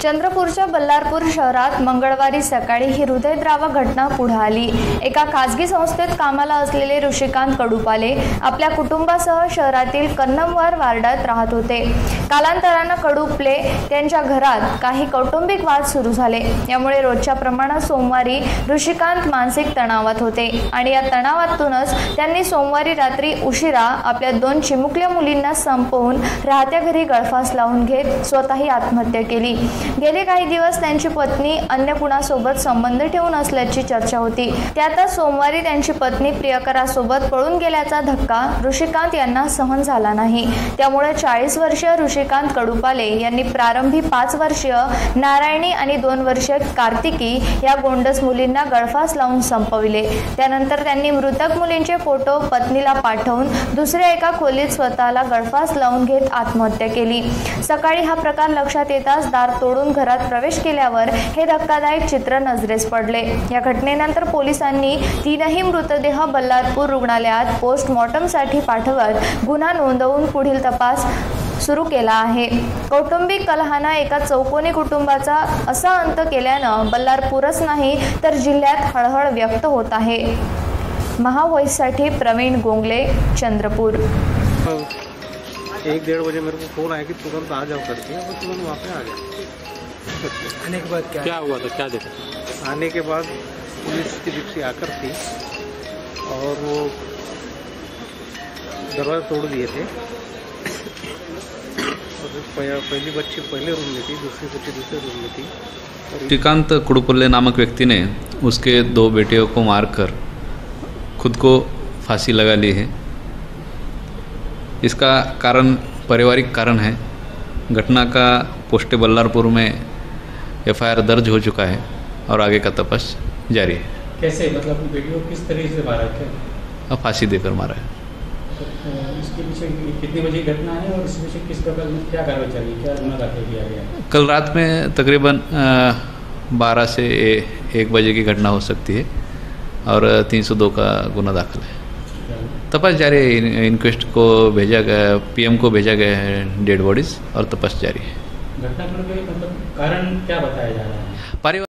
चंद्रपूरच्या बल्लारपूर शहरात मंगळवारी सकाळी ही हृदयद्रावक घटना पुढे आली। एका खासगी संस्थेत कामाला असलेले ऋषिकांत कडुपाले आपल्या कुटुंबासह शहरातील कन्नमवार वार्डात राहत होते। कालांतराने कडुपाले त्यांच्या घरात काही कौटुंबिक वाद सुरू झाले। यामुळे रोजच्या प्रमाणात सोमवारी ऋषिकांत मानसिक तणावात होते आणि या तणावातूनच त्यांनी सोमवारी रात्री उशिरा आपल्या 2 चिमुकल्या मुलींना संपवून राहत्या घरी गळफास लावून घेत स्वतःही आत्महत्या केली। गेले काही दिवस त्यांची पत्नी अन्य कुणासोबत संबंध ठेवून असल्याची चर्चा होती। त्यातच सोमवारी त्यांची पत्नी प्रियकरासोबत पळून गेल्याचा धक्का ऋषिकांत यांना सहन झाला नाही। त्यामुळे 40 वर्षीय ऋषिकांत कडुपाले यांनी प्रारंभी 5 वर्षीय नारायणी आणि 2 वर्षीय कार्तिकी या गोंडस मुलींना गळफास लावून संपविले। त्यानंतर त्यांनी मृतक मुलींचे फोटो पत्नीला पाठवून दुसऱ्या एका खोलीत स्वतःला गळफास लावून घेत आत्महत्या केली। सकाळी हा प्रकार लक्षात येताच दार तोडून घरात प्रवेश केल्यावर हे धक्कादायक चित्र नजरेस पडले। या घटनेनंतर पोलिसांनी 3ही मृतदेह बल्लारपूर रुग्णालयात पोस्टमॉर्टमसाठी पाठवत गुन्हा नोंदवून पुढील तपास सुरू केला आहे। कौटुंबिक कलहानं एका चौकोनी कुटुंबाचा असा अंत केल्यानं बल्लारपूरच नाही तर जिल्ह्यात हळहळ व्यक्त होत आहे। महावॉइससाठी प्रवीण गोंगले, चंद्रपूर। 1-1.5 बजे मेरे को फोन आया कि तुरंत आ जाओ करके, और तुरंत वहाँ पे आ गया। आने के बाद क्या हुआ था, क्या देखा? आने के बाद पुलिस की जिप्सी आकर थी और वो दरवाजा तोड़ दिए थे। और पहली बच्ची पहले रूम में थी, दूसरी बच्ची दूसरे रूम में थी। ऋषिकांत कडुपाले नामक व्यक्ति ने उसके 2 बेटियों को मारकर खुद को फांसी लगा ली है। इसका कारण पारिवारिक कारण है। घटना का पोस्ट बल्लारपुर में FIR दर्ज हो चुका है और आगे का तपास जारी है। कैसे, मतलब बेटियों को किस तरीके से मारा है? अब फांसी देकर मारा है। इसके पीछे कितने बजे घटना है और इसके पीछे किस प्रकार में क्या कार्रवाई चली, क्या गुना दाखिल किया गया? कल रात में तकरीबन 12 से 1 बजे की घटना हो सकती है और 302 का गुना दाखिल है। तपास जारी है। इंक्वेस्ट को भेजा गया, PM को भेजा गया है डेड बॉडीज और तपास जारी है। घटना मतलब कारण क्या बताया जा रहा है?